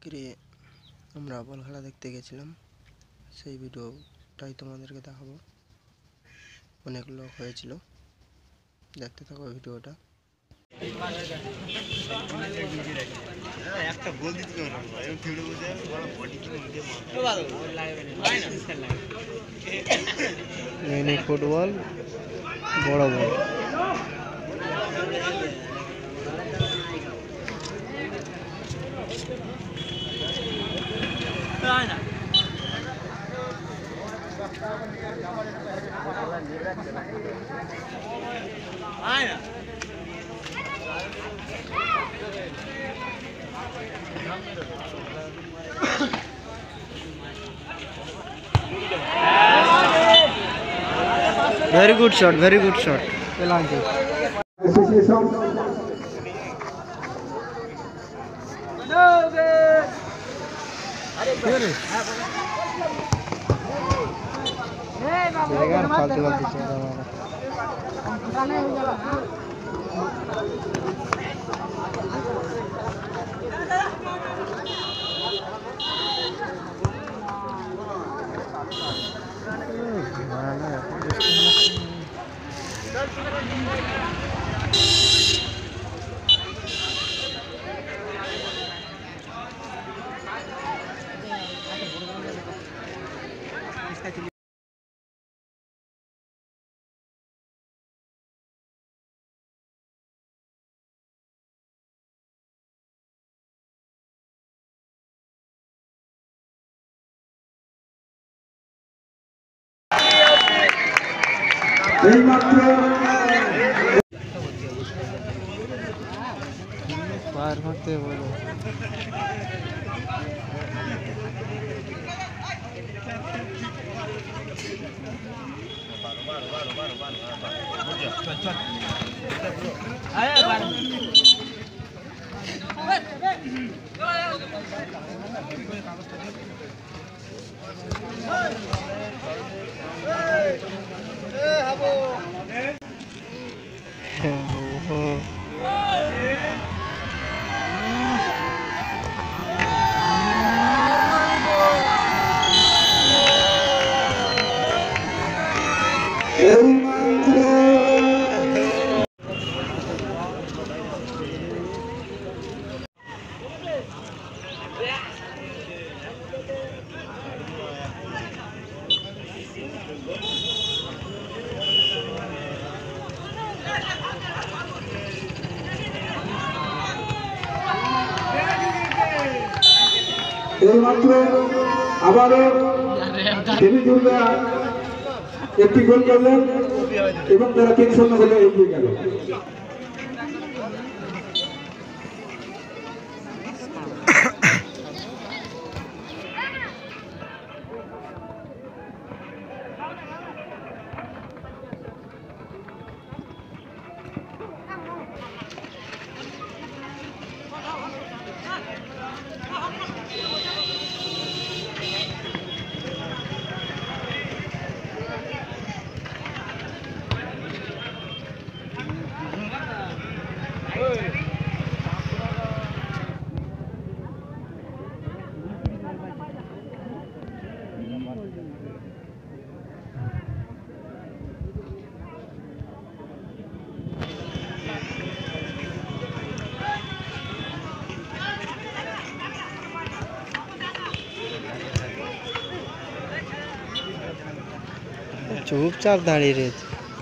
আজকে আমরা বল খেলা দেখতে গেছিলাম, সেই ভিডিওটাই তোমাদেরকে দেখাবো। অনেক লোক হয়েছিল, দেখতে থাকো ভিডিওটা। মিনি ফুটবল, বড় বল। Very good shot, very good shot. পার হতে বলো। এইমাত্র আবারও দেবী দুর্গা একটি গোল করলেন এবং তারা 3-0 গোলে এগিয়ে গেল। চুপচাপ দাঁড়িয়ে রয়েছে।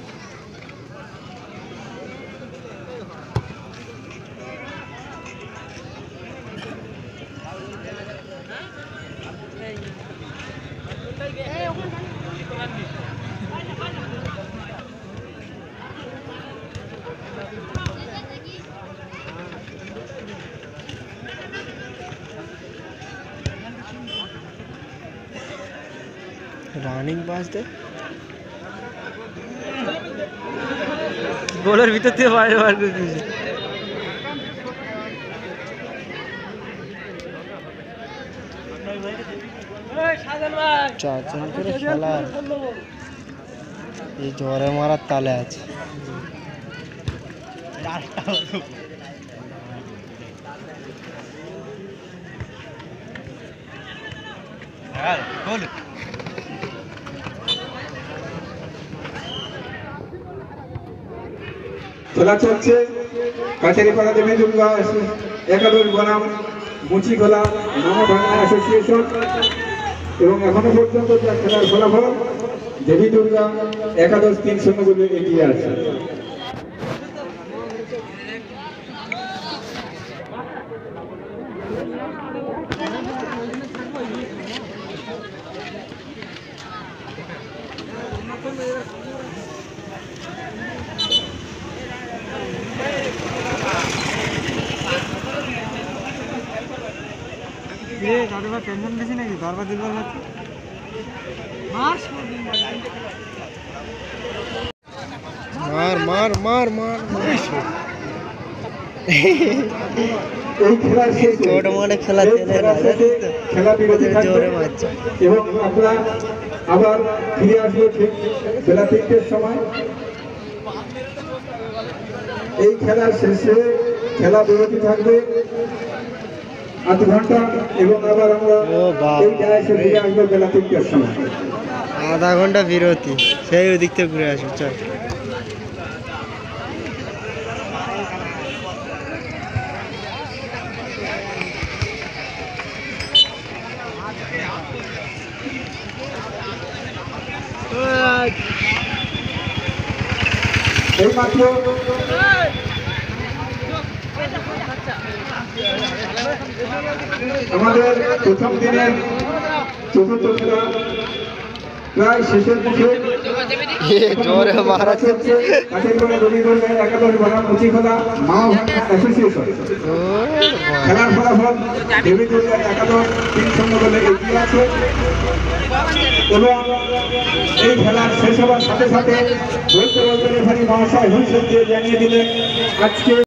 রানিং পাস দে, গোলের ভিতর থেকে বাইরে বার করে দিয়েছে। চারজন করে খেলা, এই জ্বরে মারার তালে আছে। খেলা চলছে কাছারিপাড়া দেবী দুর্গা একাদশ বনাম মুচিখোলা মামাভাঙা অ্যাসোসিয়েশন এবং এখনো পর্যন্ত যা খেলার ফলাফল দেবী দুর্গা একাদশ 3-0 বলে এগিয়ে আছে। টেনশন বেশি নাকি দরবার দিবার হচ্ছে মার মার মার মার এই খেলার শেষে ছোট মোটে খেলা চলে না, খেলা বিরতি থাকবে জোরে মারছে। এবং আমরা আবার ফিরে আসবো ঠিক বেলা 3টের সময়। এই খেলার শেষে খেলা বিরতি থাকবে আধ ঘন্টা এবং আবার আমরা ও বাবা। এই ডায়াসে ফিরে আসবো বেলা 3টের সময়। আধা ঘন্টা বিরতি, সেই ওদিক থেকে ঘুরে আসো চল। এই মাত্র আমাদের প্রথম দিনের চতুর্থ খেলা প্রায় শেষের মুখে। জোরে মারা চলছে কাছারিপাড়া দেবী দুর্গা একাদশ বনাম মুচিখোলা মামাভাঙা অ্যাসোসিয়েশন। খেলার ফলাফল দেবী দুর্গা একাদশ 3-0 বলে এগিয়ে আছে এবং এই খেলার শেষ হওয়ার সাথে সাথে বলতে বলতে রেফারি মহাশয় হুইসেল দিয়ে জানিয়ে দিলেন আজকে